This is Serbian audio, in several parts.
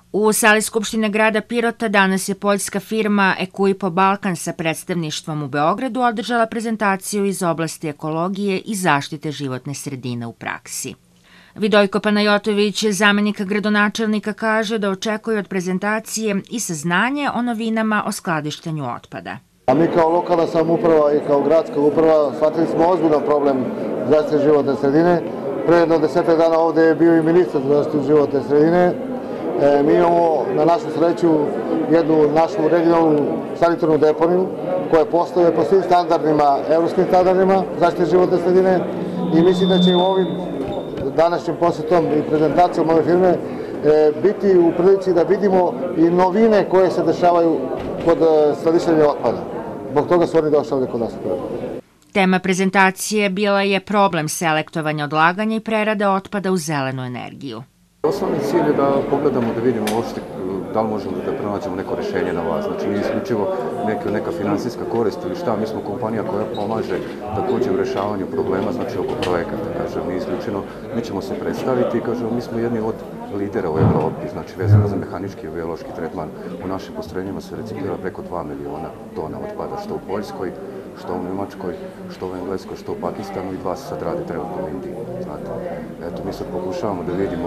U sali Skupštine grada Pirota danas je poljska firma Equipo Balkan sa predstavništvom u Beogradu održala prezentaciju iz oblasti ekologije i zaštite životne sredine u praksi. Vidojko Panajotović, zamenik gradonačelnika, kaže da očekuje od prezentacije i saznanje o novinama o skladištenju otpada. A mi kao lokalna samouprava i kao gradska uprava shvatili smo ozbiljan problem zaštite životne sredine. Pre jedno 10 dana ovde je bio i ministar za zaštitu životne sredine. Mi imamo na našu sreću jednu našu regionalnu sanitarnu deponiju koja postoje po svim standardima, evropskim standardima zaštite životne sredine i mislim da će u ovim današnjim posjetom i prezentacijom ove firme biti u prilici da vidimo i novine koje se dešavaju kod skladištenja otpada. Zbog toga su oni došli ovde kod nas. Tema prezentacije bila je problem selektovanja odlaganja i prerade otpada u zelenu energiju. Osnovni cilj je da pogledamo, da vidimo uopšte da li možemo da pronađemo neko rešenje na vas. Znači, nije isključivo neka finansijska korist ili šta, mi smo kompanija koja pomaže također u rešavanju problema, znači oko projekata, kažem, mi isključeno, mi ćemo se predstaviti i kažem, mi smo jedni od lidera u Evropi, znači vezano za mehanički i biološki tretman. U našim postrojenjima se reciklira preko 2 miliona tona otpada, što u Poljskoj, što u Nemačkoj, što u Engleskoj, što u Pakistanu i 2 se sad radi trenutno u Indiji, znate. Eto, mi sad pokušavamo da vidimo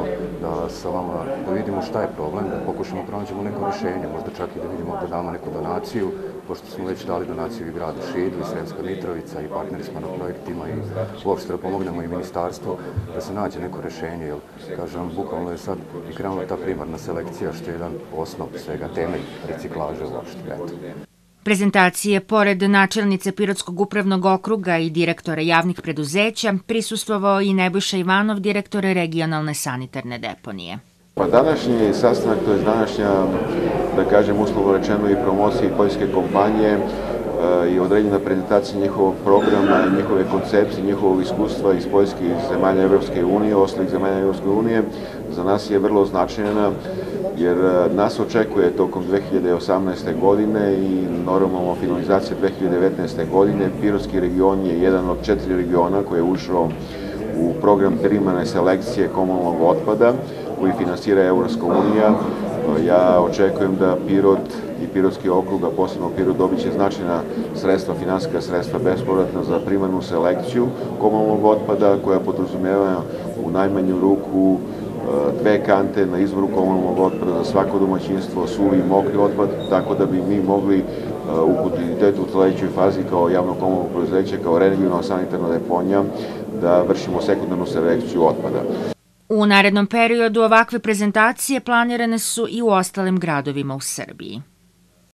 da vidimo šta je problem, da pokušamo pronađemo neko rješenje, možda čak i da vidimo da damo neku donaciju, pošto smo već dali donaciju i gradu Šidlu i Sremska Mitrovica i partneri smo na projektima i uopšte da pomognemo i ministarstvo da se nađe neko rješenje, jer, kažem, bukvalno je sad i krenula ta primarna selekcija, što je jedan osnov svega, temelj reciklaže uopšte, eto. Prezentacije, pored načelnice Pirotskog upravnog okruga i direktora javnih preduzeća, prisustvovao i Nebojša Ivanov, direktor regionalne sanitarne deponije. Pa današnji sastanak, to je današnja, da kažem, uslovno rečeno i promocija poljske kompanije i određena prezentacija njihovog programa, njihove koncepcije, njihovog iskustva iz poljskih zemalja Evropske unije, ostalih zemalja Evropske unije, za nas je vrlo značajna, jer nas očekuje tokom 2018. godine i normalno finalizacija 2019. godine. Pirotski region je jedan od 4 regiona koji je ušao u program primarne selekcije komunalnog otpada koji finansira Evropska unija. Ja očekujem da Pirot i Pirotski okrug, a posebno Pirot, dobit će značajna sredstva, finansijska sredstva bespovratna za primarnu selekciju komunalnog otpada koja podrazumijeva u najmanju ruku 2 kante na izvoru komunalnog otpada za svako domaćinstvo, suvi i mokri otpad, tako da bi mi mogli u kontinuitetu u sledećoj fazi kao javno komunalno preduzeće, kao regionalna sanitarna deponija, da vršimo sekundarnu selekciju otpada. U narednom periodu ovakve prezentacije planirane su i u ostalim gradovima u Srbiji.